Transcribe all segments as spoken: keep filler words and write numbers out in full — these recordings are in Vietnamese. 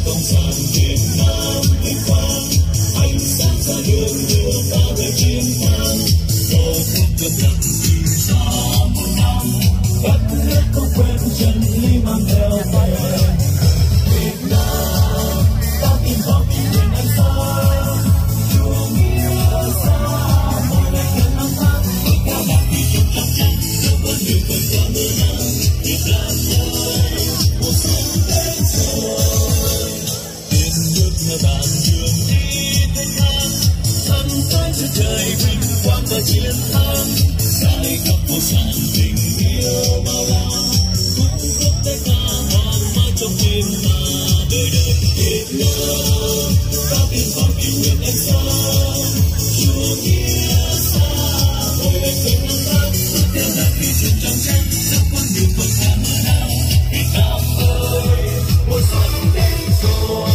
cộng sản Việt Nam vinh quang, ánh sáng ra đường đưa ta về chiến thắng. Tổ quốc độc lập tự do muôn năm, đất nước không quên chân lý mang theo về. Việt Nam ta tin vào kỷ nguyên ánh sáng, Chúa nghĩa xa mọi ngày thêm năm tháng. Bước qua mọi kỳ trong trong tranh, dẫu vẫn nhiều vượt qua mưa nắng. Việt Nam ơi, mùa xuân đến rồi. Tiến bước theo đàn trường đi thanh thang, thân tới chân trời vinh quang và chiến thắng. Dài khắp vô sản tình yêu bao la, khúc khúc tay ca vang mãi trong tim ta đời đời. Việt Nam ta tin vào kỷ nguyên ánh sáng, Chúa nghĩa xa hồi lại quên năm tháng. Bước theo đàn thủy chung trong tranh, dẫu con đường vượt qua mưa nắng. Việt Nam ơi, mùa xuân đến rồi.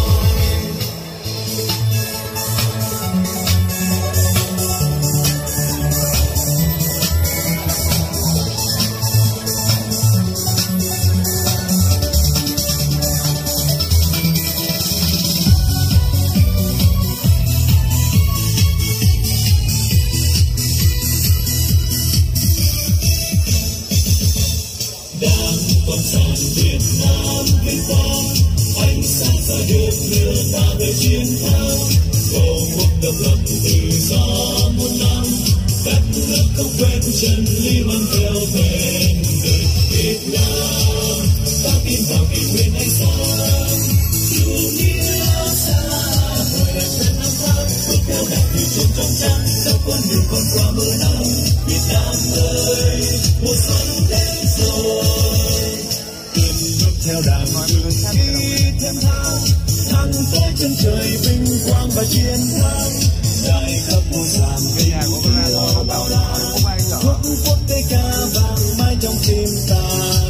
Cộng sản Việt Nam vinh quang, ánh sáng ra đường đưa ta về chiến thắng. Tổ quốc độc lập tự do muôn năm, đất nước không quên chân lý mang theo về người. Việt Nam ta tin vào kỷ nguyên ánh sáng, Chúa nghĩa xa hồi lại quên năm tháng. Bước theo đàn thủy chung trong trắng, dẫu con đường còn qua mưa nắng. Việt Nam ơi, mùa xuân đến rồi. Theo đàn trường đi thêm thang, thăng tới chân trời vinh quang và chiến thắng. Dài khắp vô sản tình yêu bao la, khúc quốc tế ca vang mãi trong tim ta.